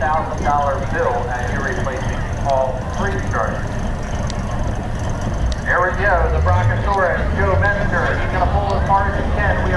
bill as you're replacing all three starters. There we go, the Brockasaurus, Joe Messenger. He's going to pull as hard as he can.